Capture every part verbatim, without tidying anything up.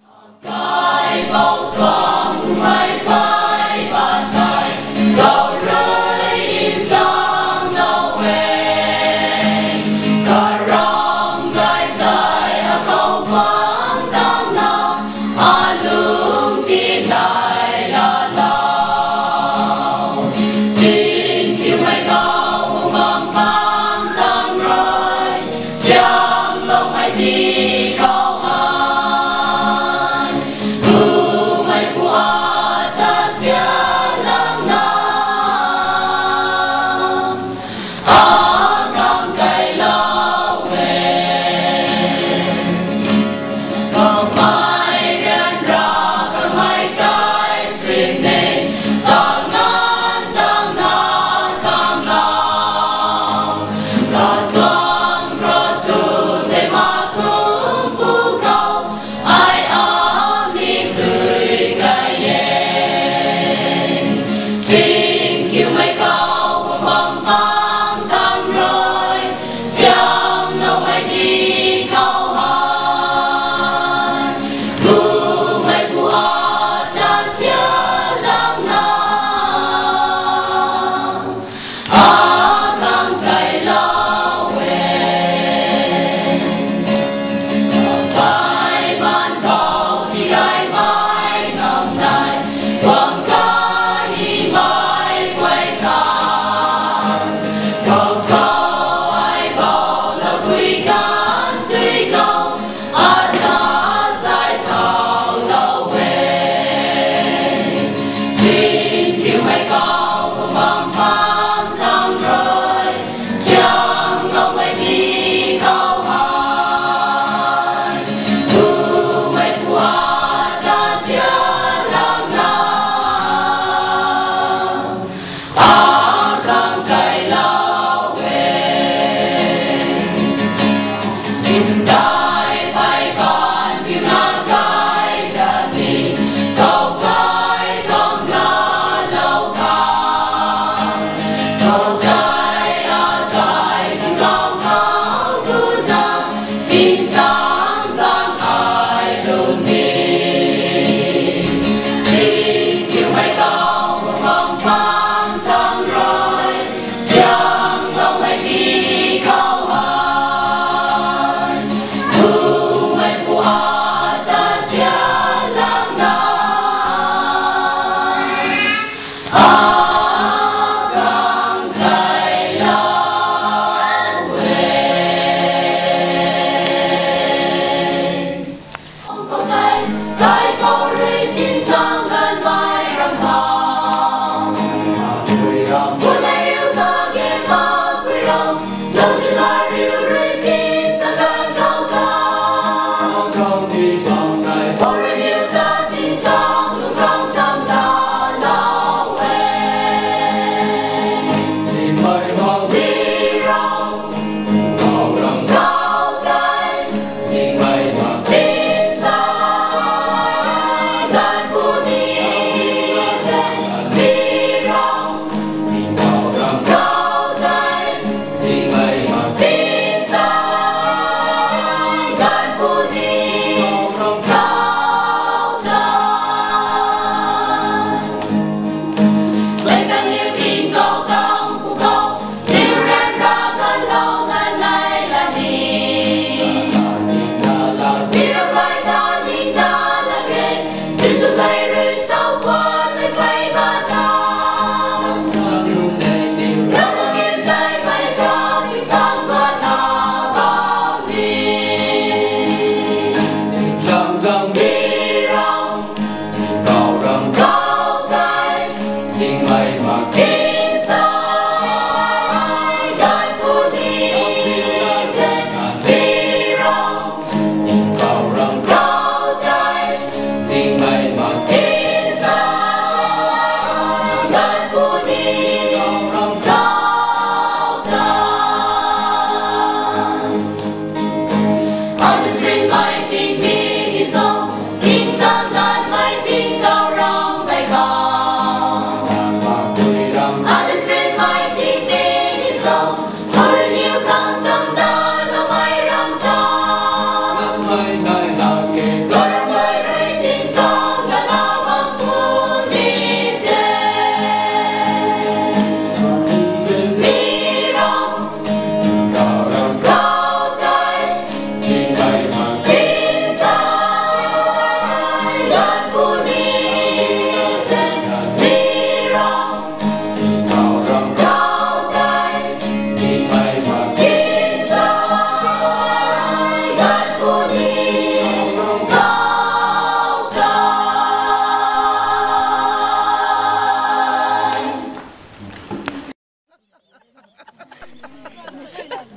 Hãy subscribe cho kênh Ghiền Mì Gõ để không bỏ lỡ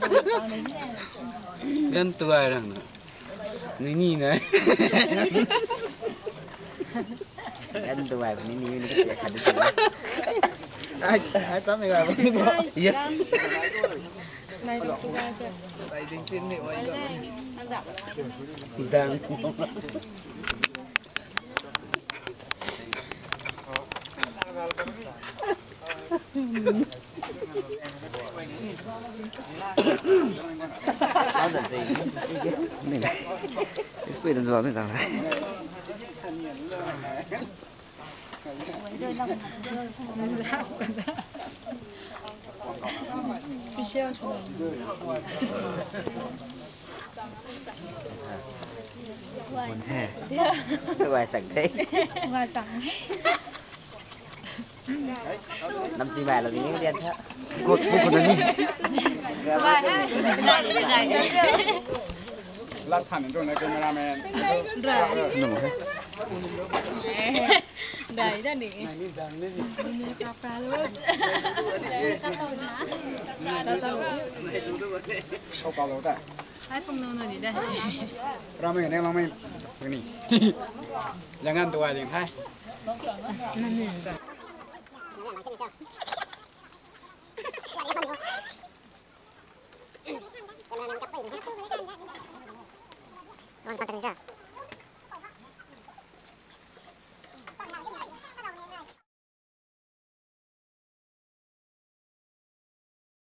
Gantu orang nak. Ini ni. Gantu orang ini ni kita ada tu. Ai ai tahu ni apa ni buat? Ya. Này được tu ra chưa? Đây đinh tin liệu anh đang Đó là gì? Này này. Cái speed làm sao thế nào này? Special buồn thế. Cái bài sẵn thế. Bài sẵn. Năm chị bài là những điên thế. Cột cột cột này. Bài này này. Lát thành trong này cameraman. Rồi. Nằm thế. Đấy đó nè. Này cà phê luôn. Cà phê hả? Cà phê. Không có đâu ta. Hai phong nô này đây. Ramai ni ramai. Ini. Jangan tua jangan hai. Nanti.